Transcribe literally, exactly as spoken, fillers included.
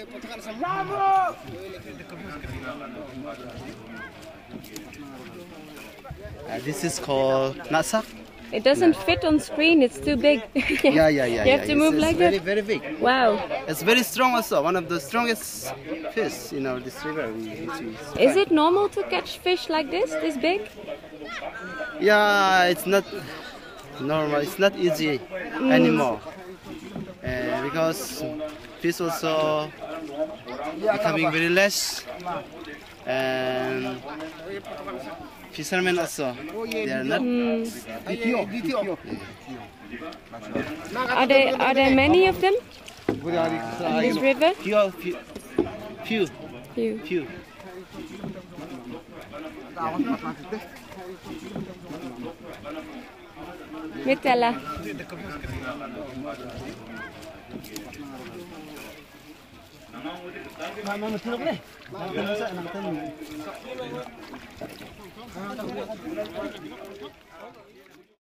Uh, this is called nasak. It doesn't fit on screen, it's too big. Yeah, yeah, yeah. You yeah. have to It's- move it's like very, that? very big. Wow. It's very strong also. One of the strongest fish in our this river. We, we, we Is it normal to catch fish like this, this big? Yeah, it's not normal. It's not easy anymore. Uh, because fish also becoming very less, and fishermen also they are not. Are there, are there many of them in this river? Few, few, few, Few. few. Mitella. Mama,